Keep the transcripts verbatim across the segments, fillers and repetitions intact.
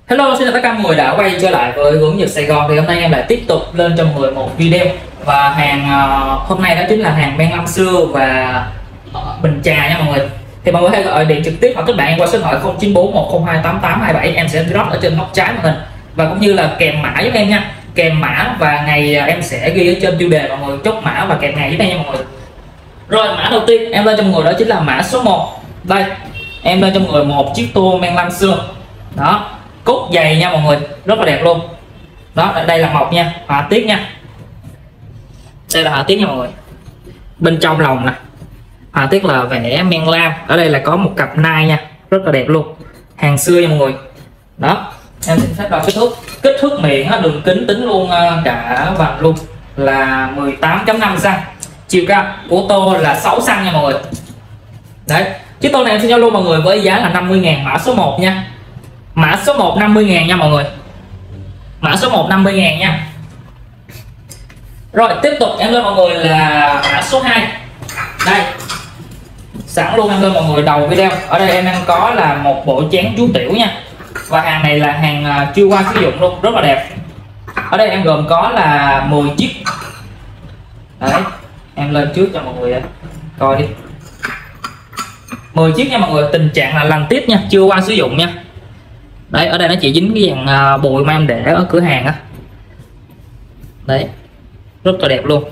Hello, xin chào tất cả mọi người đã quay trở lại với Hướng Nhật Sài Gòn. Thì hôm nay em lại tiếp tục lên cho mọi người một video. Và hàng uh, hôm nay đó chính là hàng men Lam Xưa và uh, bình trà nha mọi người. Thì mọi người hãy gọi điện trực tiếp hoặc kết bạn em qua số điện thoại không chín bốn một không hai tám tám hai bảy, em sẽ drop ở trên góc trái màn hình. Và cũng như là kèm mã giúp em nha. Kèm mã và ngày em sẽ ghi ở trên tiêu đề, mọi người chốt mã và kèm ngày giúp em nha mọi người. Rồi, mã đầu tiên em lên cho mọi người đó chính là mã số một. Đây, em lên cho mọi người một chiếc tua men Lam Xưa. Đó, cốt dày nha mọi người, rất là đẹp luôn. Đó, đây là mộc nha, họa tiết nha. Đây là họa tiết nha mọi người. Bên trong lòng nè, họa tiết là vẽ men lam. Ở đây là có một cặp nai nha, rất là đẹp luôn. Hàng xưa nha mọi người. Đó, em xin phép đo kích thước. Kích thước miệng đường kính tính luôn cả vành luôn là mười tám chấm năm xăng-ti-mét. Chiều cao của tô là sáu xăng-ti-mét nha mọi người. Đấy, chiếc tô này em xin giao luôn mọi người với giá là năm mươi ngàn, mã số một nha. Mã số một năm mươi ngàn nha mọi người. Mã số một năm mươi ngàn nha. Rồi tiếp tục em lên mọi người là mã số hai. Đây, sẵn luôn em lên mọi người đầu video. Ở đây em đang có là một bộ chén chú tiểu nha. Và hàng này là hàng chưa qua sử dụng luôn, rất là đẹp. Ở đây em gồm có là mười chiếc. Đấy, em lên trước cho mọi người coi đi. mười chiếc nha mọi người, tình trạng là lành tiếp nha, chưa qua sử dụng nha. Đấy, ở đây nó chỉ dính cái dạng bụi mà em để ở cửa hàng á. Đấy, rất là đẹp luôn.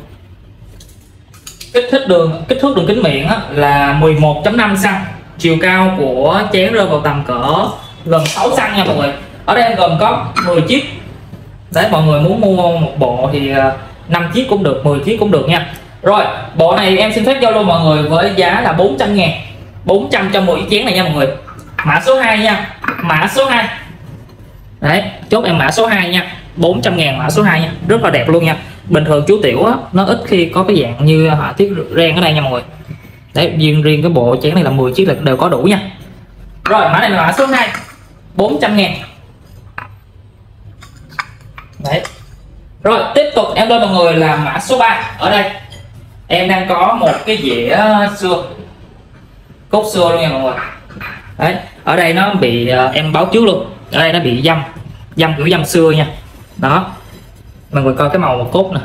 Kích thước đường kích thước đường kính miệng á, là mười một chấm năm xăng-ti-mét. Chiều cao của chén rơi vào tầm cỡ gần sáu xăng-ti-mét nha mọi người. Ở đây em gồm có mười chiếc. Đấy, mọi người muốn mua một bộ thì năm chiếc cũng được, mười chiếc cũng được nha. Rồi, bộ này em xin phép giao lưu mọi người với giá là bốn trăm ngàn. bốn trăm cho mười chén này nha mọi người. Mã số hai nha. Mã số hai. Đấy, chốt em mã số hai nha. bốn trăm ngàn mã số hai nha. Rất là đẹp luôn nha. Bình thường chú tiểu á, nó ít khi có cái dạng như họa tiết ren ở đây nha mọi người. Đấy, riêng riêng cái bộ chén này là mười chiếc là đều có đủ nha. Rồi, mã này là mã số hai. bốn trăm ngàn. Đấy. Rồi, tiếp tục em lên mọi người là mã số ba. Ở đây em đang có một cái dĩa xưa, cốt xưa luôn nha mọi người. Đấy, ở đây nó bị uh, em báo trước luôn. Ở đây nó bị dăm, dăm kiểu dăm xưa nha. Đó, mọi người coi cái màu cốt nè.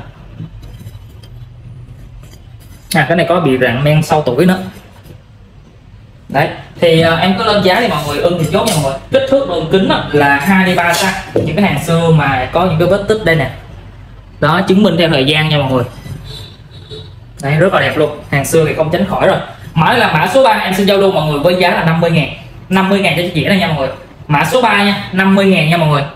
À, cái này có bị rạn men sau tuổi nữa. Đấy, thì uh, em cứ lên giá thì mọi người ưng thì chốt nha mọi người. Kích thước đường kính là hai mươi ba xăng-ti-mét. Những cái hàng xưa mà có những cái vết tích đây nè. Đó, chứng minh theo thời gian nha mọi người. Đấy, rất là đẹp luôn. Hàng xưa thì không tránh khỏi rồi. Mã là mã số ba, em xin giao lưu mọi người với giá là năm mươi ngàn. năm mươi ngàn cho chiếc dĩa này nha mọi người. Mã số ba nha, năm mươi ngàn nha mọi người.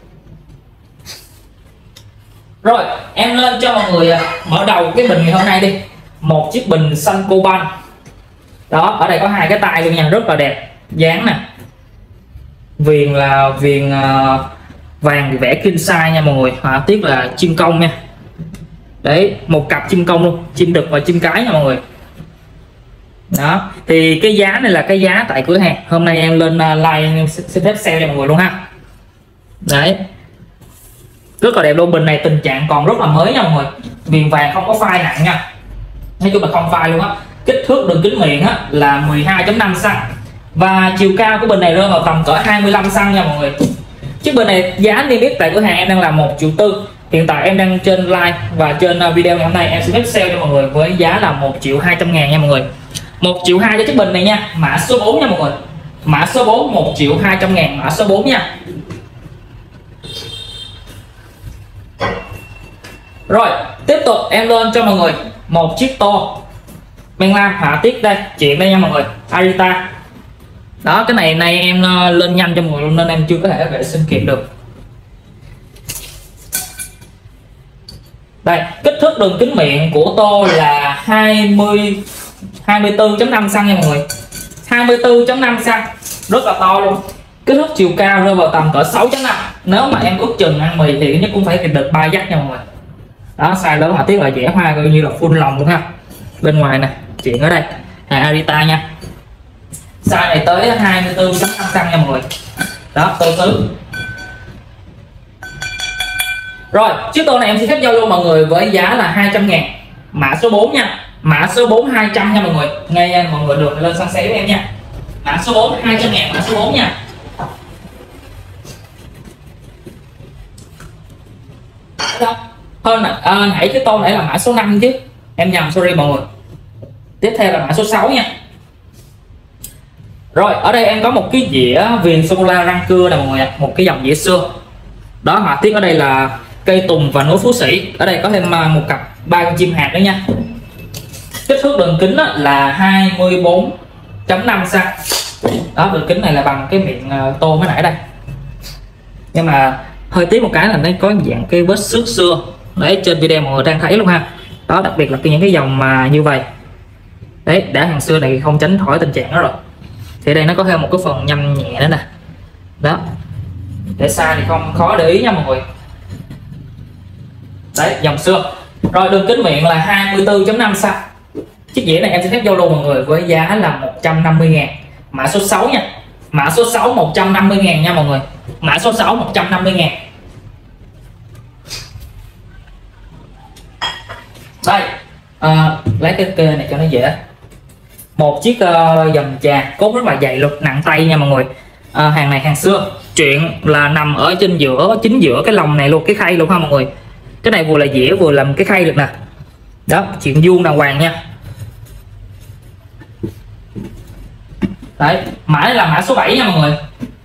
Rồi, em lên cho mọi người mở đầu cái bình ngày hôm nay đi. Một chiếc bình xanh coban. Đó, ở đây có hai cái tay luôn nha, rất là đẹp. Dáng nè. Viền là viền uh, vàng thì vẽ king size nha mọi người. Họa tiết là chim công nha. Đấy, một cặp chim công luôn, chim đực và chim cái nha mọi người. Đó, thì cái giá này là cái giá tại cửa hàng. Hôm nay em lên uh, like xin phép sale cho mọi người luôn ha. Đấy, rất là đẹp luôn. Bình này tình trạng còn rất là mới nha mọi người. Viền vàng không có phai nặng nha. Nói chung là không phai luôn á. Kích thước đường kính miệng á là mười hai chấm năm xăng-ti-mét. Và chiều cao của bình này rơi vào tầm cỡ hai mươi lăm xăng-ti-mét nha mọi người. Chiếc bình này giá niêm yết tại cửa hàng em đang là một triệu tư. Hiện tại em đang trên live và trên video ngày hôm nay em xin phép sale cho mọi người với giá là một triệu hai trăm ngàn nha mọi người. một triệu hai cho chiếc bình này nha. Mã số bốn nha mọi người. Mã số bốn, một triệu hai trăm ngàn, mã số bốn nha. Rồi, tiếp tục em lên cho mọi người một chiếc tô men lam họa tiết đây, chuyện đây nha mọi người. Arita. Đó, cái này nay em lên nhanh cho mọi người nên em chưa có thể vệ sinh kịp được. Đây, kích thước đường kính miệng của tô là hai mươi hai mươi tư chấm năm xăng-ti-mét nha mọi người. hai mươi tư chấm năm xăng-ti-mét, rất là to luôn. Kích thước chiều cao rơi vào tầm cỡ sáu chấm năm. Nếu mà em ước chừng ăn mì thì nhất cũng phải được ba dắt nha mọi người. Đó, size lớn họa tiết là vẽ hoa coi như là full lòng luôn ha. Bên ngoài nè, chuyện ở đây hàng Arita nha. Size này tới hai mươi tư chấm năm xăng-ti-mét nha mọi người. Đó, tô sứ. Rồi, chiếc tô này em xin phép giao lưu mọi người với giá là hai trăm ngàn. Mã số bốn nha. Mã số bốn hai trăm nha mọi người. Nghe mọi người được lên sang xé với em nha. Mã số bốn hai trăm ngàn, mã số bốn nha. đâu hơn à, nãy cái tô nãy là mã số năm chứ, em nhầm, sorry mọi người. Tiếp theo là mã số sáu nha. Rồi ở đây em có một cái dĩa viền sô cô la răng cưa nè mọi người ạ, một cái dòng dĩa xưa đó. Họa tiết ở đây là cây tùng và núi Phú Sĩ. Ở đây có thêm một cặp ba con chim hạt nữa nha. Kích thước đường kính là hai mươi bốn chấm năm xăng. Đó, đường kính này là bằng cái miệng tô mới nãy đây, nhưng mà hơi tiếc một cái là nó có dạng cái vết xước xưa đấy, trên video mọi người đang thấy luôn ha. Đó, đặc biệt là những cái dòng mà như vậy đấy, đã hàng xưa này không tránh khỏi tình trạng đó rồi. Thì đây nó có thêm một cái phần nhâm nhẹ nữa nè, đó, để xa thì không khó để ý nha mọi người. Đấy, dòng xưa. Rồi đường kính miệng là hai mươi tư chấm năm xăng. Chiếc dĩa này em xin phép giao lưu mọi người với giá là một trăm năm mươi ngàn. Mã số sáu nha. Mã số sáu một trăm năm mươi ngàn nha mọi người. Mã số sáu một trăm năm mươi ngàn. Đây, à, lấy cái kê này cho nó dễ. Một chiếc uh, dầm trà cốt rất là dày luôn, nặng tay nha mọi người. À, hàng này hàng xưa, chuyện là nằm ở trên giữa, chính giữa cái lồng này luôn, cái khay luôn ha mọi người. Cái này vừa là dĩa vừa làm cái khay được nè. Đó, chuyện vuông đàng hoàng nha. Đấy, mã này là mã số bảy nha mọi người.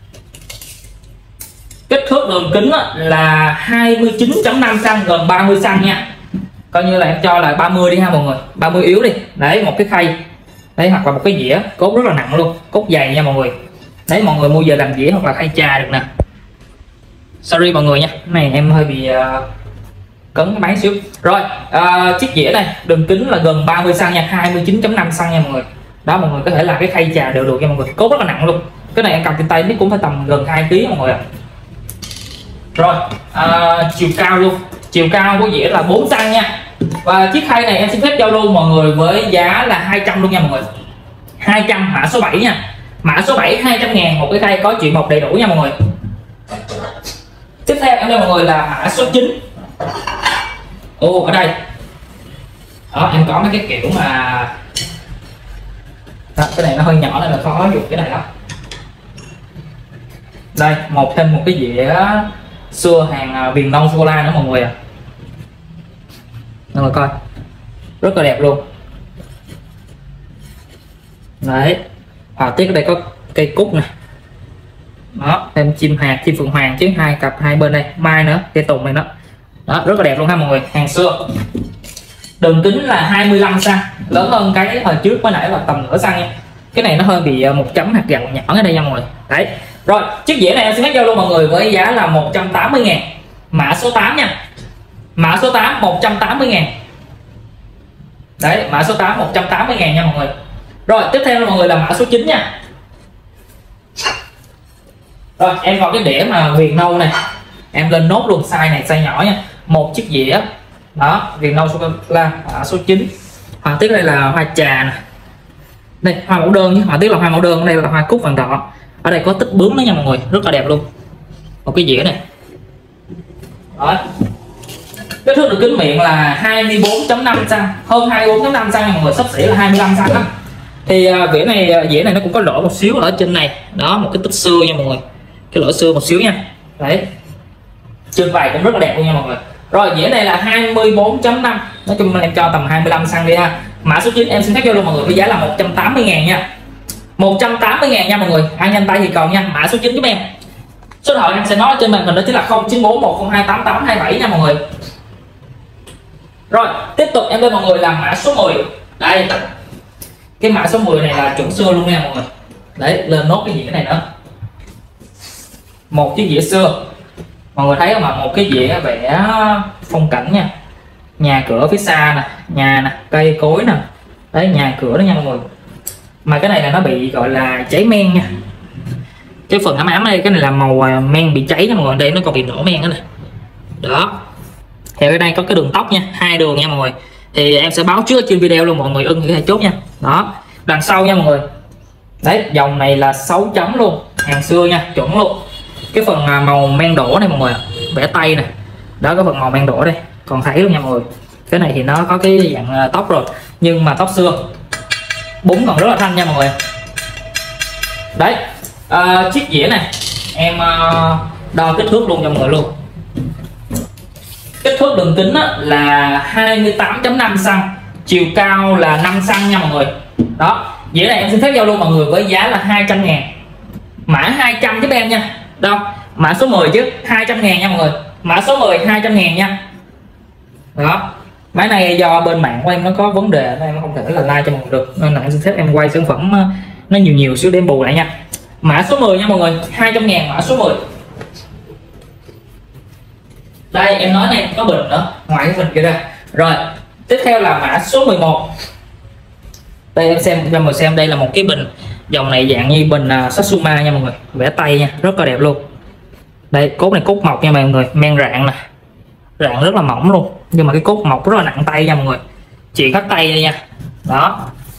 Kích thước đường kính là hai mươi chín chấm năm xăng, gần ba mươi xăng nha. Coi như là em cho là ba mươi đi ha mọi người, ba mươi yếu đi. Đấy, một cái khay. Đấy, hoặc là một cái dĩa, cốt rất là nặng luôn, cốt dày nha mọi người. Đấy, mọi người mua về làm dĩa hoặc là khay trà được nè. Sorry mọi người nha, cái này em hơi bị uh, cấn cái máy xíu. Rồi, uh, chiếc dĩa này đường kính là gần ba mươi xăng nha, hai mươi chín chấm năm xăng nha mọi người. Đó, mọi người có thể làm cái khay trà đều được nha mọi người, cốt rất là nặng luôn. Cái này em cầm trên tay nó cũng phải tầm gần hai ký mọi người ạ. Rồi, uh, chiều cao luôn, chiều cao của dĩa là bốn xăng nha. Và chiếc khay này em xin phép giao lưu mọi người với giá là hai trăm luôn nha mọi người. hai trăm, mã số bảy nha. Mã số bảy hai trăm ngàn, một cái khay có chuyện một đầy đủ nha mọi người. Tiếp theo em cho mọi người là mã số chín. Ồ, ở đây đó, em có mấy cái kiểu mà đó, cái này nó hơi nhỏ nên là khó dùng cái này lắm. Đây, một thêm một cái dĩa xưa hàng viền nâu sô cô la nữa mọi người ạ. À, mọi người coi, rất là đẹp luôn. Đấy, họa tiết ở đây có cây cúc này, đó, thêm chim hạt, chim phượng hoàng chứ, hai cặp hai bên đây, mai nữa, cây tùng này đó. Đó, rất là đẹp luôn ha mọi người, hàng xưa. Đường kính là hai mươi lăm xăng, lớn hơn cái hồi trước mới nãy là tầm nửa xăng nha. Cái này nó hơi bị một chấm hạt gạo nhỏ ở đây nha mọi người. Đấy. Rồi, chiếc dĩa này em xin phép giao luôn mọi người với giá là một trăm tám mươi ngàn. Mã số tám nha. Mã số tám một trăm tám mươi ngàn. Đấy, mã số tám một trăm tám mươi ngàn nha mọi người. Rồi, tiếp theo mọi người là mã số chín nha. Rồi, em vào cái đĩa mà viền nâu này. Em lên nốt luôn, size này size nhỏ nha. Một chiếc dĩa. Đó, viền nâu sô cô la, mã số chín. Họa tiết đây là hoa trà nè. Đây, hoa mẫu đơn chứ, họa tiết là hoa mẫu đơn, đây là hoa cúc vàng đỏ. Ở đây có tích bướm đó nha mọi người, rất là đẹp luôn. Một cái dĩa này. Đó. Kích thước đường kính miệng là hai mươi bốn chấm năm xăng, hơn hai mươi bốn chấm năm xăng nha mọi người, sắp xỉ là hai mươi lăm xăng đó. Thì uh, dĩa này uh, dĩa này nó cũng có lỗ một xíu ở trên này, đó, một cái tích xưa nha mọi người, cái lỗ xưa một xíu nha. Đấy, trên vải cũng rất là đẹp luôn nha mọi người. Rồi, dĩa này là hai mươi bốn chấm năm, nói chung em cho tầm hai mươi lăm xăng đi ha. Mã số chín em xin phép cho luôn mọi người với giá là một trăm tám mươi ngàn nha. một trăm tám mươi ngàn nha mọi người, ai nhanh tay thì còn nha. Mã số chín giúp em. Số điện thoại em sẽ nói trên màn hình đó chính là không chín bốn một không hai tám tám hai bảy nha mọi người. Rồi, tiếp tục em lên mọi người làm mã số mười. Đây, cái mã số mười này là chuẩn xưa luôn nha mọi người. Đấy, lên nốt cái dĩa này nữa. Một chiếc dĩa xưa, mọi người thấy không ạ? Một cái dĩa vẽ phong cảnh nha, nhà cửa phía xa nè, nhà nè, cây cối nè, đấy, nhà cửa đó nha mọi người. Mà cái này là nó bị gọi là cháy men nha, cái phần ám ám đây, cái này là màu men bị cháy nha mọi người. Đây nó còn bị nổ men nữa nè. Đó, thì ở đây có cái đường tóc nha, hai đường nha mọi người. Thì em sẽ báo trước trên video luôn, mọi người ưng thì có thể chốt nha. Đó, đằng sau nha mọi người. Đấy, dòng này là sáu chấm luôn, hàng xưa nha, chuẩn luôn. Cái phần màu men đổ này mọi người, vẽ tay nè. Đó, cái phần màu men đổ đây, còn thấy luôn nha mọi người. Cái này thì nó có cái dạng tóc rồi, nhưng mà tóc xưa, bún còn rất là thanh nha mọi người. Đấy, à, chiếc dĩa này em uh, đo kích thước luôn cho mọi người luôn. Kích thước thước đường kính á, là hai mươi tám chấm năm xăng-ti-mét, chiều cao là năm xăng-ti-mét nha mọi người. Đó, dĩa này em xin phép giao lưu mọi người với giá là hai trăm ngàn, mã hai trăm giúp em nha. Đâu, mã số mười chứ, hai trăm ngàn nha mọi người, mã số mười hai trăm ngàn nha. Đó, máy này do bên mạng của em nó có vấn đề nên em không thể là like cho mọi người được, nên là em xin phép em quay sản phẩm nó nhiều nhiều xíu để em bù lại nha. Mã số mười nha mọi người, hai trăm ngàn, mã số mười. Đây em nói này có bình nữa, ngoài cái bình kia ra. Rồi, tiếp theo là mã số mười một. Đây em xem cho mọi người xem, đây là một cái bình dòng này dạng như bình uh, Satsuma nha mọi người, vẽ tay nha, rất là đẹp luôn. Đây cốt này cốt mộc nha mọi người, men rạn nè, rạn rất là mỏng luôn, nhưng mà cái cốt mộc rất là nặng tay nha mọi người, chỉ khắc tay đây nha. Đó,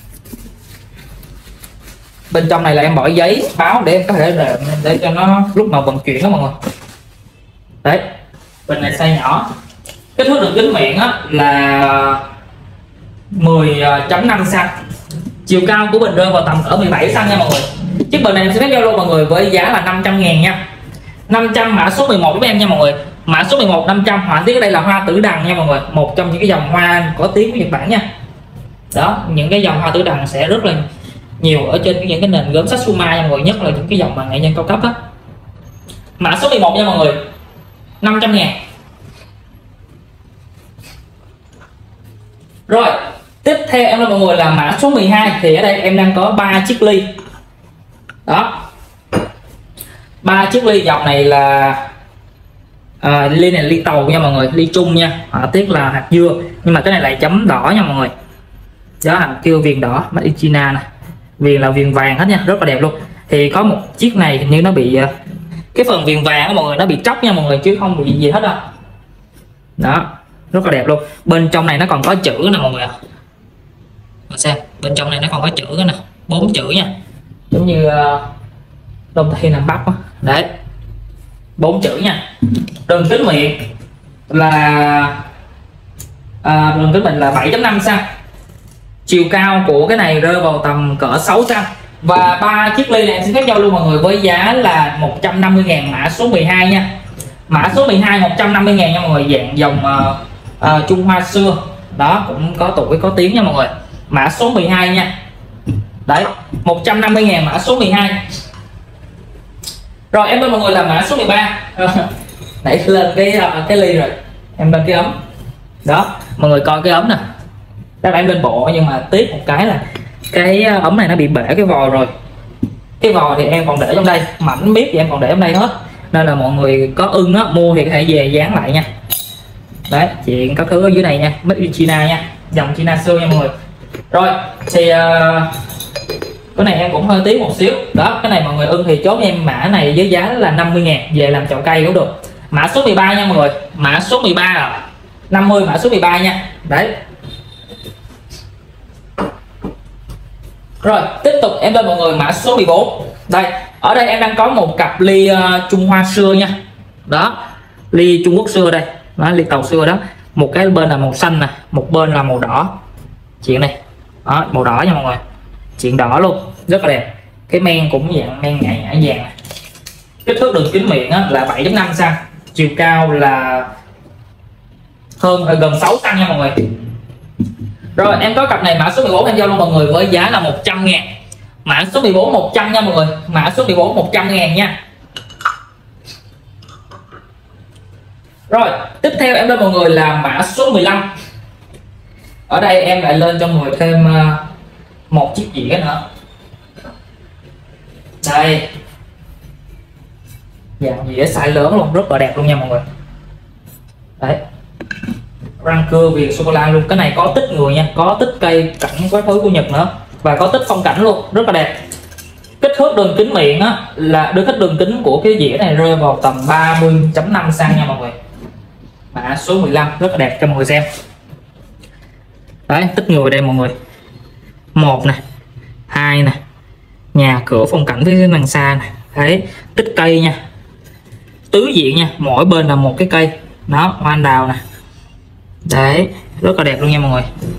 bên trong này là em bỏ giấy báo để em có thể để, để cho nó lúc mà vận chuyển đó mọi người. Đấy, bình này size nhỏ, kích thước đường kính miệng á là mười chấm năm xăng-ti-mét, chiều cao của bình rơi vào tầm cỡ mười bảy xăng-ti-mét nha mọi người. Chiếc bình này em sẽ phép giao lưu mọi người với giá là năm trăm ngàn nha. năm trăm, mã số mười một với em nha mọi người, mã số mười một năm trăm. Họa tiết ở đây là hoa tử đằng nha mọi người, một trong những cái dòng hoa có tiếng của Nhật Bản nha. Đó, những cái dòng hoa tử đằng sẽ rất là nhiều ở trên những cái nền gốm Satsuma nha mọi người, nhất là những cái dòng mà nghệ nhân cao cấp á. Mã số mười một nha mọi người, năm trăm ngàn. Rồi, tiếp theo em là mọi người là mã số mười hai. Thì ở đây em đang có ba chiếc ly. Đó, ba chiếc ly dòng này là à, ly này ly tàu nha mọi người, ly chung nha, họa tiết là hạt dưa, nhưng mà cái này lại chấm đỏ nha mọi người. Đó, hạt kêu viền đỏ made in China nè, viền là viền vàng hết nha, rất là đẹp luôn. Thì có một chiếc này hình như nó bị cái phần viền vàng đó mọi người, nó bị tróc nha mọi người, chứ không bị gì hết đâu. Đó, rất là đẹp luôn. Bên trong này nó còn có chữ nè mọi người ạ. À, xem bên trong này nó còn có chữ nè, bốn chữ nha, giống như uh, Đông Tây Nam Bắc đó. Đấy, bốn chữ nha. Đường kính miệng là à, đường kính mình là bảy chấm năm xăng-ti-mét, chiều cao của cái này rơi vào tầm cỡ sáu xăng-ti-mét. Và ba chiếc ly này em xin phép giao lưu mọi người với giá là một trăm năm mươi ngàn, mã số mười hai nha. Mã số mười hai một trăm năm mươi ngàn nha mọi người, dạng dòng uh, uh, Trung Hoa xưa. Đó, cũng có tuổi có tiếng nha mọi người. Mã số mười hai nha. Đấy, một trăm năm mươi ngàn, mã số mười hai. Rồi em bên mọi người là mã số mười ba. Nãy lên cái cái ly rồi, em lên cái ấm. Đó, mọi người coi cái ấm nè, đã em lên bộ nhưng mà tiếc một cái là cái ấm này nó bị bể cái vò rồi. Cái vò thì em còn để trong đây, mảnh miết thì em còn để trong đây hết, nên là mọi người có ưng á mua thì có thể về dán lại nha. Đấy, chuyện các thứ ở dưới này nha, made in China nha, dòng China xưa nha mọi người. Rồi thì uh, cái này em cũng hơi tiếc một xíu. Đó, cái này mọi người ưng thì chốt em mã này với giá là năm mươi ngàn, về làm chậu cây cũng được. Mã số mười ba nha mọi người, mã số mười ba là năm mươi, mã số mười ba nha. Đấy. Rồi tiếp tục em lên mọi người mã số mười bốn. Đây, ở đây em đang có một cặp ly uh, Trung Hoa xưa nha. Đó, ly Trung Quốc xưa đây, đó, ly tàu xưa đó. Một cái bên là màu xanh nè, một bên là màu đỏ. Chuyện này, đó, màu đỏ nha mọi người, chuyện đỏ luôn, rất là đẹp. Cái men cũng dạng men nhảy nhảy vàng này. Kích thước đường kính miệng á, là bảy chấm năm xăng-ti-mét, chiều cao là hơn gần sáu xăng-ti-mét nha mọi người. Rồi em có cặp này mã số mười bốn em giao luôn mọi người với giá là một trăm ngàn. Mã số mười bốn một trăm nha mọi người, mã số mười bốn một trăm ngàn nha. Rồi tiếp theo em lên mọi người là mã số mười lăm. Ở đây em lại lên cho mọi người thêm một chiếc dĩa nữa. Đây, dạng dĩa size lớn luôn, rất là đẹp luôn nha mọi người. Đấy, răng cưa viền sô cô la luôn. Cái này có tích người nha, có tích cây cảnh các thứ của Nhật nữa, và có tích phong cảnh luôn, rất là đẹp. Kích thước đường kính miệng á là được kích đường kính của cái dĩa này rơi vào tầm ba mươi chấm năm xăng-ti-mét nha mọi người. Mã số mười lăm, rất là đẹp cho mọi người xem. Đấy, tích người đây mọi người, một nè, hai nè, nhà cửa phong cảnh phía đằng xa nè. Đấy, tích cây nha, tứ diện nha, mỗi bên là một cái cây. Đó, hoa anh đào nè. Đấy, rất là đẹp luôn nha mọi người.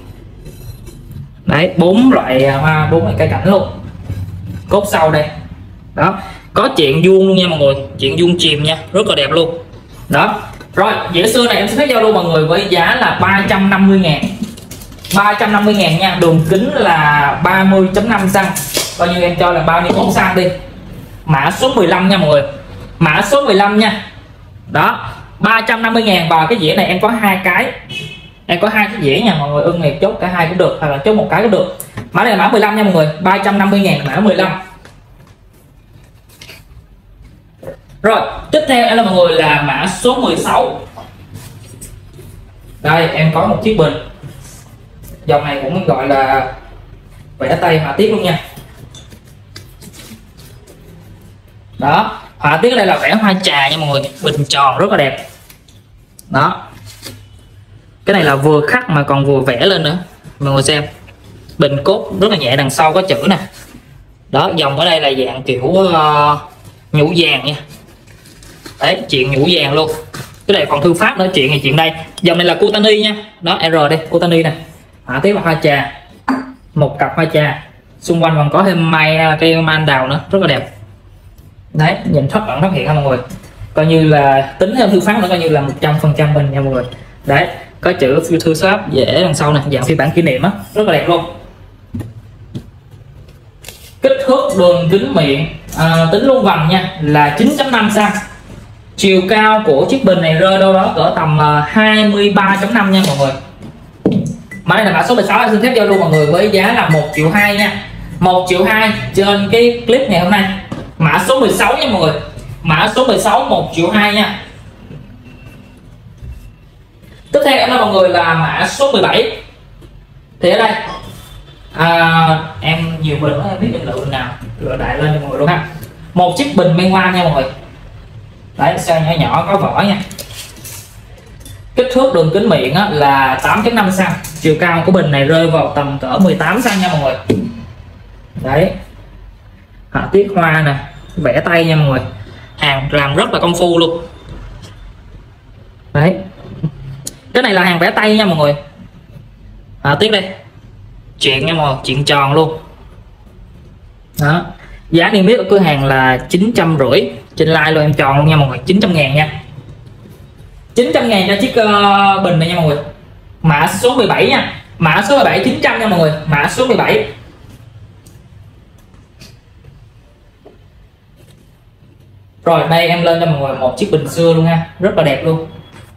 Đấy, bốn loại hoa, bốn loại cây cảnh luôn. Cốt sau đây. Đó, có chuyện vuông luôn nha mọi người, chuyện vuông chìm nha, rất là đẹp luôn. Đó, Rồi dĩa xưa này em xin phép giao lưu mọi người với giá là ba trăm năm mươi ngàn, ba trăm năm mươi ngàn nha. Đường kính là ba mươi chấm năm xăng, coi như em cho là bao nhiêu bốn xăng đi. Mã số mười lăm nha mọi người, mã số mười lăm nha. Đó, ba trăm năm mươi ngàn. Và cái dĩa này em có hai cái, em có hai cái dĩa nha mọi người, ưng này chốt cả hai cũng được, hoặc là chốt một cái cũng được. Mã này là mã mười lăm nha mọi người, ba trăm năm mươi ngàn mã mười lăm. Rồi tiếp theo em là mọi người là mã số mười sáu. Đây em có một chiếc bình, dòng này cũng gọi là vẽ tay họa tiết luôn nha. Đó, họa tiết đây là vẽ hoa trà nha mọi người, bình tròn rất là đẹp. Đó, cái này là vừa khắc mà còn vừa vẽ lên nữa mọi người xem. Bình cốt rất là nhẹ, đằng sau có chữ nè. Đó, dòng ở đây là dạng kiểu uh, nhũ vàng nha. Đấy, chuyện nhũ vàng luôn. Cái này còn thư pháp nữa, chuyện này chuyện đây. Dòng này là Kutani nha. Đó, R đây, Kutani nè. Họa tiết là hoa trà, một cặp hoa trà, xung quanh còn có thêm mai cây mai anh đào nữa, rất là đẹp. Đấy, nhìn thoát ẩn thoát hiện ha mọi người, coi như là tính theo thư pháp nó coi như là một trăm phần trăm bình nha mọi người. Đấy, có chữ thư pháp dễ đằng sau này, dạng phiên bản kỷ niệm á, rất là đẹp luôn. Kích thước đường kính miệng à, tính luôn vòng nha là chín chấm năm xăng. Chiều cao của chiếc bình này rơi đâu đó cỡ tầm uh, hai mươi ba chấm năm nha mọi người. Mã này là mã số mười sáu, em xin phép giao lưu mọi người với giá là một triệu hai nha, một triệu hai trên cái clip ngày hôm nay. Mã số mười sáu nha mọi người, mã số mười sáu một triệu hai nha. Tiếp theo em là mọi người là mã số mười bảy. Thì ở đây à, em nhiều bình đó, em biết em lựa bình nào lựa đại lên cho mọi người luôn ha. Một chiếc bình men hoa nha mọi người. Đấy, size nhỏ nhỏ có vỏ nha. Kích thước đường kính miệng á, là tám chấm năm xăng. Chiều cao của bình này rơi vào tầm cỡ mười tám xăng nha mọi người. Đấy, họa tiết hoa nè, vẽ tay nha mọi người, hàng làm rất là công phu luôn. Đấy, cái này là hàng vẽ tay nha mọi người. Họa tiết đây, chuyện nha mọi người, chuyện tròn luôn. Đó, giá niêm yết ở cửa hàng là chín trăm rưỡi, trên like luôn em tròn luôn nha mọi người, chín trăm ngàn nha, chín trăm ngàn cho chiếc uh, bình này nha mọi người. Mã số mười bảy nha, mã số mười bảy chín trăm nha mọi người, mã số mười bảy. Rồi đây em lên cho mọi người một chiếc bình xưa luôn ha, rất là đẹp luôn.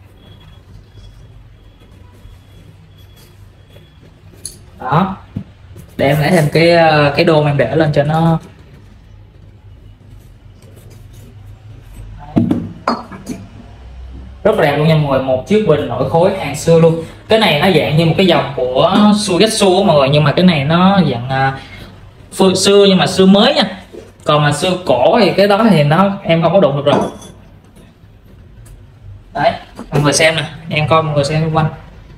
Đó, để em lấy thêm cái cái đôn em để lên cho nó. Rất là đẹp luôn nha mọi người, một chiếc bình nội khối hàng xưa luôn. Cái này nó dạng như một cái dòng của Suigetsu mọi người, nhưng mà cái này nó dạng uh, xưa nhưng mà xưa mới nha. Còn mà xưa cổ thì cái đó thì nó em không có đụng được rồi. Đấy, mọi người xem nè, em coi mọi người xem xung quanh.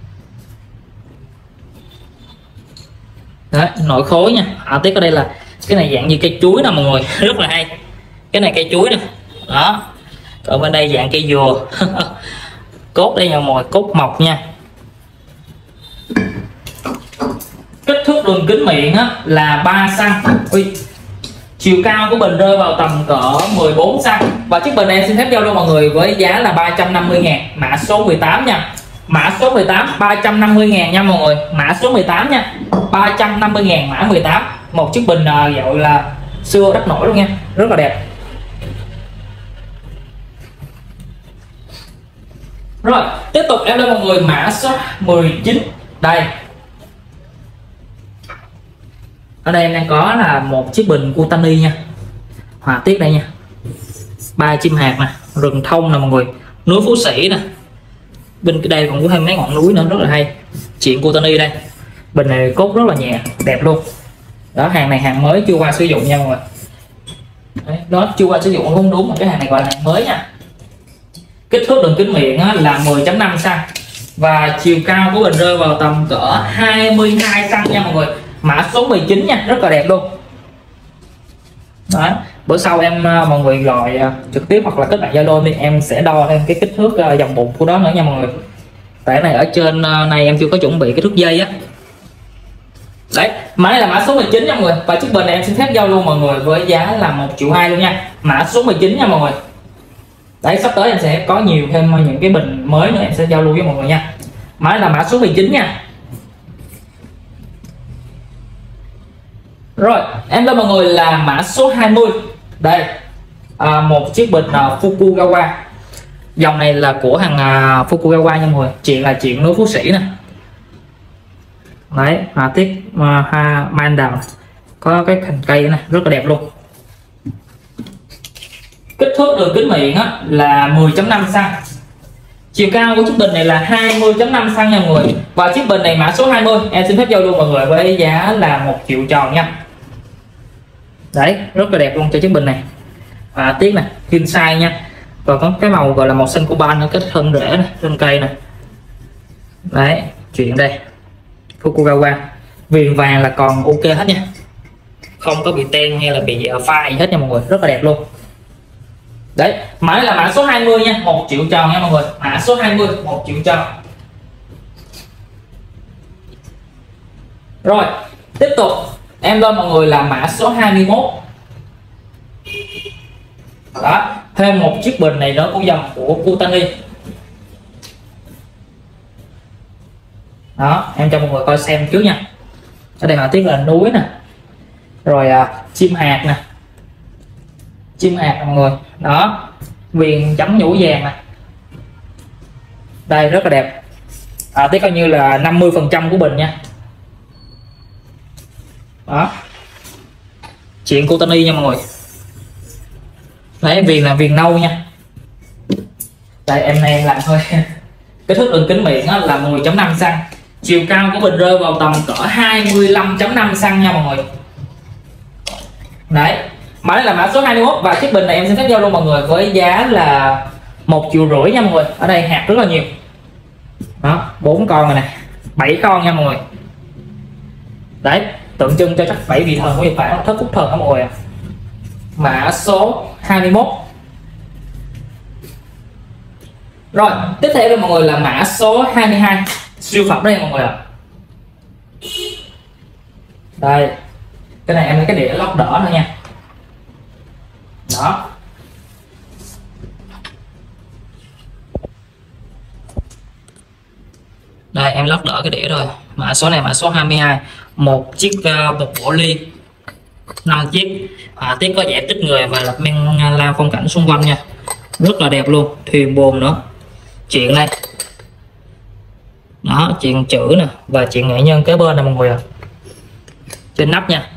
Đấy, nội khối nha. Họa tiết ở đây là cái này dạng như cây chuối nè mọi người, rất là hay. Cái này cây chuối nè. Đó. Còn bên đây dạng cây dừa. Cốt đây nha mọi người, cốt mộc nha. Kích thước đường kính miệng á, là ba xăng. Ui, chiều cao của bình rơi vào tầm cỡ mười bốn xăng. Và chiếc bình này em xin phép giao lưu mọi người với giá là ba trăm năm mươi ngàn, mã số mười tám nha. Mã số mười tám, ba trăm năm mươi ngàn nha mọi người, mã số mười tám nha, ba trăm năm mươi ngàn mã mười tám. Một chiếc bình uh, gọi là xưa đất nổi luôn nha, rất là đẹp. Rồi tiếp tục em lên mọi người mã số mười chín. Đây, ở đây em đang có là một chiếc bình Kutani nha, họa tiết đây nha, ba chim hạt nè, rừng thông nè mọi người, núi Phú Sĩ nè, bên đây còn có thêm mấy ngọn núi nữa, rất là hay. Chuyện Kutani đây, bình này cốt rất là nhẹ, đẹp luôn. Đó, hàng này hàng mới chưa qua sử dụng nha mọi người. Đấy, đó chưa qua sử dụng không đúng, mà cái hàng này gọi là hàng mới nha. Kích thước đường kính miệng á, là mười chấm năm xăng. Và chiều cao của bình rơi vào tầm cỡ hai mươi hai xăng nha mọi người, mã số mười chín nha, rất là đẹp luôn. Đó, bữa sau em mọi người gọi trực tiếp hoặc là kết bạn Zalo đi, em sẽ đo thêm cái kích thước dòng bụng của đó nữa nha mọi người. Tại cái này ở trên này em chưa có chuẩn bị cái thước dây á. Đấy, mã này là mã số mười chín nha mọi người. Và chiếc bình này em xin phép giao lưu mọi người với giá là một triệu hai luôn nha, mã số mười chín nha mọi người. Đấy, sắp tới em sẽ có nhiều thêm những cái bình mới nữa em sẽ giao lưu với mọi người nha. Mã là mã số mười chín nha. Rồi em cho mọi người là mã số hai mươi. Đây à, một chiếc bình uh, Fukugawa. Dòng này là của hàng uh, Fukugawa nha mọi người. Chuyện là chuyện núi Phú Sĩ nè. Đấy, họa tiết uh, hoa mai anh đào, có cái cành cây này rất là đẹp luôn. Kích thước đường kính miệng á, là mười chấm năm xăng. Chiều cao của chiếc bình này là hai mươi chấm năm xăng nha mọi người. Và chiếc bình này mã số hai mươi em xin phép giao lưu mọi người với giá là một triệu tròn nha. Đấy, rất là đẹp luôn cho chiếc bình này. Họa tiết này, king size nha. Và có cái màu gọi là màu xanh coban nó kết thân rễ này, thân cây này. Đấy, chuyện đây Fukugawa, viền vàng là còn ok hết nha, không có bị ten hay là bị phai gì hết nha mọi người, rất là đẹp luôn. Đấy, mã là mã số hai mươi nha, một triệu tròn nha mọi người. Mã số hai mươi, một triệu tròn. Rồi, tiếp tục em cho mọi người là mã số hai mươi mốt. Đó, thêm một chiếc bình này nữa của dòng của Kutani. Đó, em cho mọi người coi xem trước nha. Ở đây họa tiết là núi nè, rồi à, chim hạt nè, chim hạt mọi người. Đó, viền chấm nhũ vàng nè. Đây rất là đẹp. À, tiết coi như là năm mươi phần trăm của bình nha. Đó, chuyện Kutani nha mọi người. Đấy, viền là viền nâu nha. Đây em này em làm thôi. Cái thước đường kính miệng là mười chấm năm xăng. Chiều cao của bình rơi vào tầm cỡ hai mươi lăm chấm năm xăng nha mọi người. Đấy, mã này là mã số hai mươi mốt. Và chiếc bình này em xin phép giao luôn mọi người với giá là một triệu rưỡi nha mọi người. Ở đây hạt rất là nhiều. Đó, bốn con rồi nè, bảy con nha mọi người. Đấy, tượng trưng cho chắc bảy vị thần của Nhật Bản, thất quốc thần đó mọi người. Mã số hai mươi mốt. Rồi, tiếp theo là mọi người là mã số hai mươi hai. Siêu phẩm đây mọi người ạ. Đây, cái này em lấy cái đĩa lót đỡ nữa nha. Đó, đây em lót đỡ cái đĩa rồi. Mã số này mã số hai mươi hai. Một chiếc uh, một bộ ly năm chiếc. Họa tiết có vẽ tích người và lập men lao phong cảnh xung quanh nha, rất là đẹp luôn. Thuyền buồm nữa, chuyện đây. Đó, chuyện chữ nè và chuyện nghệ nhân kế bên này mọi người ạ. Trên nắp nha.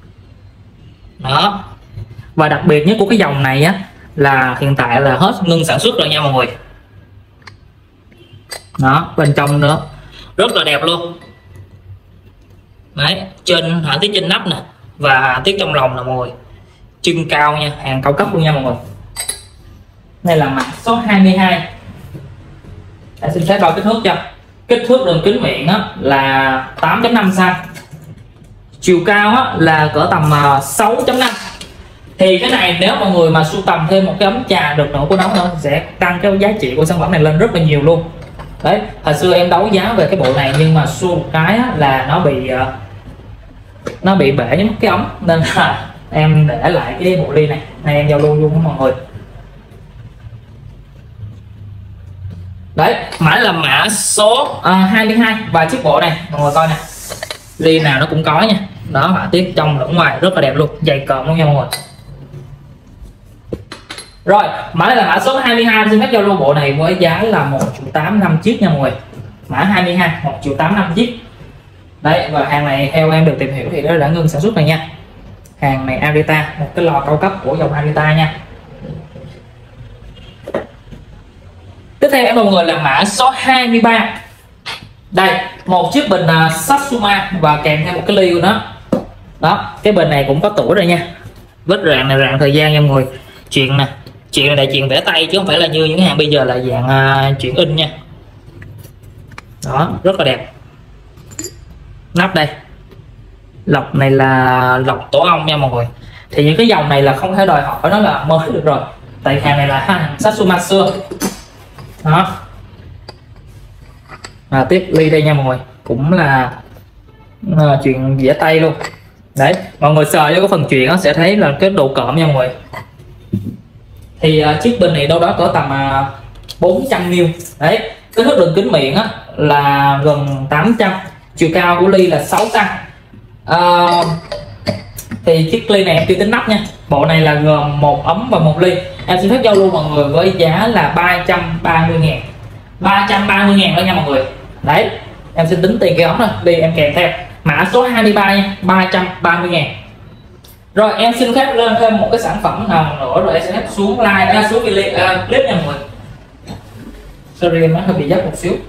Đó, và đặc biệt nhất của cái dòng này á là hiện tại là hết ngưng sản xuất rồi nha mọi người. Đó, bên trong nữa rất là đẹp luôn. Đấy, trên họa tiết trên nắp nè và họa tiết trong lòng nè mọi người. Chân cao nha, hàng cao cấp luôn nha mọi người. Đây là mã số hai mươi hai. Để xin phép đo kích thước cho. Kích thước đường kính miệng á, là tám chấm năm xăng. Chiều cao á, là cỡ tầm sáu chấm năm. Thì cái này nếu mọi người mà sưu tầm thêm một cái ấm trà được nữa của nó nữa sẽ tăng cái giá trị của sản phẩm này lên rất là nhiều luôn. Đấy, hồi xưa em đấu giá về cái bộ này nhưng mà xua một cái á, là nó bị nó bị bể những cái ống nên là em để lại cái bộ ly này, này em giao lưu luôn với mọi người. Đấy, mã là mã số uh, hai mươi hai. Và chiếc bộ này mọi người coi nè, ly nào nó cũng có nha. Đó, họa tiết trong lẫn ngoài rất là đẹp luôn, dày cộm luôn nha mọi người. Rồi, mã này là mã số hai mươi hai. Xin phép giao lưu bộ này với giá là một triệu tám năm chiếc nha mọi người. Mã hai mươi hai, một triệu tám năm chiếc. Đấy, và hàng này theo em được tìm hiểu thì nó đã ngưng sản xuất rồi nha. Hàng này Arita, một cái lò cao cấp của dòng Arita nha. Tiếp theo em mọi người là mã số hai mươi ba. Đây, một chiếc bình uh, Satsuma và kèm theo một cái ly của nó. Đó, cái bình này cũng có tuổi rồi nha. Vết rạn này rạn thời gian nha mọi người. Chuyện nè, chuyện này là chuyện vẽ tay chứ không phải là như những hàng bây giờ là dạng uh, chuyện in nha. Đó, rất là đẹp. Nắp đây, lọc này là lọc tổ ong nha mọi người. Thì những cái dòng này là không thể đòi hỏi nó là mới được rồi, tại hàng này là hàng Satsuma xưa. Đó, và tiếp ly đây nha mọi người, cũng là uh, chuyện vẽ tay luôn. Đấy, mọi người sờ vô cái phần chuyện nó sẽ thấy là cái độ cộm nha mọi người. Thì uh, chiếc bình này đâu đó có tầm uh, bốn trăm mi li. Đấy, kích thước đường kính miệng á là gần tám trăm, chiều cao của ly là sáu xăng. Uh, thì chiếc ly này em chưa tính nắp nha. Bộ này là gồm một ấm và một ly. Em xin phép giao lưu mọi người với giá là ba trăm ba mươi ngàn, ba trăm ba mươi ngàn đó nha mọi người. Đấy, em xin tính tiền cái ống thôi, ly em kèm theo mã số hai mươi ba nha, ba trăm ba mươi ngàn. Rồi em xin phép lên thêm một cái sản phẩm nào nữa rồi em sẽ phép xuống like ra xuống video uh, clip nha mọi người. Sorry em nó hơi bị dấp một xíu.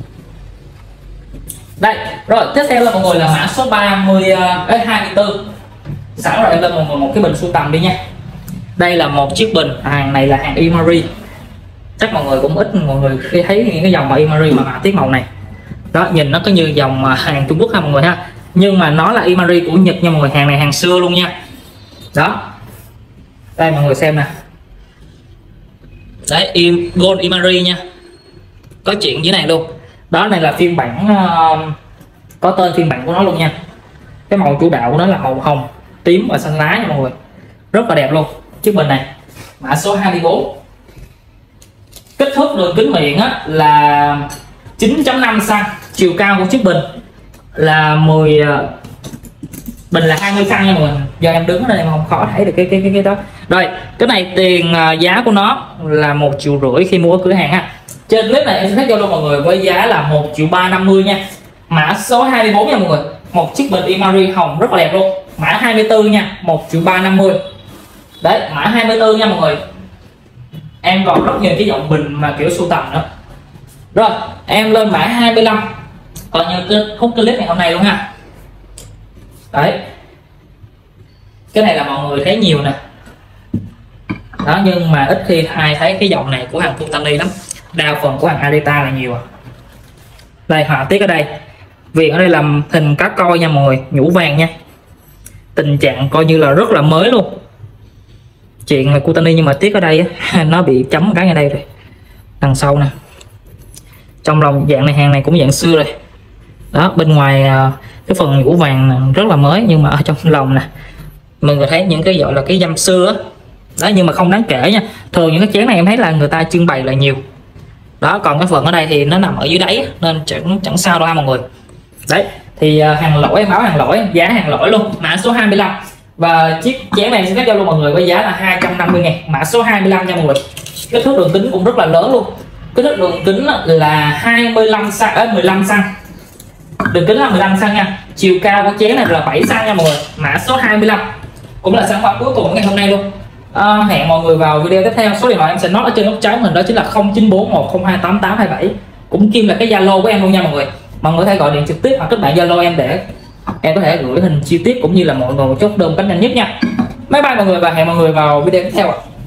Đây, rồi tiếp theo là mọi người là mã số ba mươi, uh, hai mươi tư. Sẵn rồi em lên mọi người một cái bình sưu tầm đi nha. Đây là một chiếc bình, hàng này là hàng Imari. Chắc mọi người cũng ít mọi người khi thấy những cái dòng mà Imari mà họa tiết màu này. Đó, nhìn nó có như dòng hàng Trung Quốc ha mọi người ha. Nhưng mà nó là Imari của Nhật nha mọi người, hàng này hàng xưa luôn nha. Đó. Đây mọi người xem nè. Đấy, im Gold Imari nha. Có chuyện dưới này luôn. Đó, này là phiên bản uh, có tên phiên bản của nó luôn nha. Cái màu chủ đạo của nó là màu hồng, tím và xanh lá nha mọi người. Rất là đẹp luôn. Chiếc bình này mã số hai mươi tư. Kích thước đường kính miệng á là chín chấm năm xăng, chiều cao của chiếc bình là mười, bình là hai mươi xăng nha mọi người. Giờ em đứng ở đây em không khó thấy được cái cái cái cái đó. Rồi, cái này tiền uh, giá của nó là một triệu rưỡi khi mua ở cửa hàng ha. Trên clip này em sẽ phát giao lưu mọi người với giá là một triệu ba trăm năm mươi nha. Mã số hai mươi tư nha mọi người. Một chiếc bình Imari hồng rất là đẹp luôn. Mã hai mươi tư nha, một triệu ba trăm năm mươi. Đấy, mã hai mươi tư nha mọi người. Em còn rất nhiều cái dòng bình mà kiểu sưu tầm nữa. Rồi, em lên mã hai mươi lăm. Coi như kết thúc clip ngày hôm nay luôn ha. Đấy. Cái này là mọi người thấy nhiều nè. Đó, nhưng mà ít khi ai thấy cái dòng này của hàng Futani lắm. Đa phần của hàng Arita là nhiều. Đây, họa tiết ở đây. Viền ở đây làm hình cá coi nha mọi người, nhũ vàng nha. Tình trạng coi như là rất là mới luôn. Chuyện là Futani nhưng mà tiếc ở đây á, nó bị chấm cái ngay đây rồi. Đằng sau nè. Trong lòng dạng này, hàng này cũng dạng xưa rồi. Đó, bên ngoài cái phần nhũ vàng rất là mới, nhưng mà ở trong lòng nè mọi người thấy những cái gọi là cái dăm xưa á. Đó, nhưng mà không đáng kể nha. Thường những cái chén này em thấy là người ta trưng bày là nhiều. Đó, còn cái phần ở đây thì nó nằm ở dưới đáy nên chẳng chẳng sao đâu ha mọi người. Đấy, thì uh, hàng lỗi em báo hàng lỗi, giá hàng lỗi luôn, mã số hai mươi lăm. Và chiếc chén này sẽ phép giao lưu mọi người với giá là hai trăm năm mươi ngàn, mã số hai mươi lăm nha mọi người. Kích thước đường kính cũng rất là lớn luôn. Kích thước đường kính là hai mươi lăm xăng, à, mười lăm xăng. Đường kính là mười lăm xăng nha. Chiều cao của chén này là bảy xăng nha mọi người, mã số hai mươi lăm. Cũng là sản phẩm cuối cùng ngày hôm nay luôn. À, hẹn mọi người vào video tiếp theo. Số điện thoại em sẽ nói ở trên góc trái mình đó chính là không chín bốn một không hai tám tám hai bảy, cũng kim là cái Zalo của em luôn nha mọi người. Mọi người có thể gọi điện trực tiếp hoặc kết bạn Zalo em để em có thể gửi hình chi tiết cũng như là mọi người chốt đơn cách nhanh nhất nha. Bye bye mọi người và hẹn mọi người vào video tiếp theo ạ.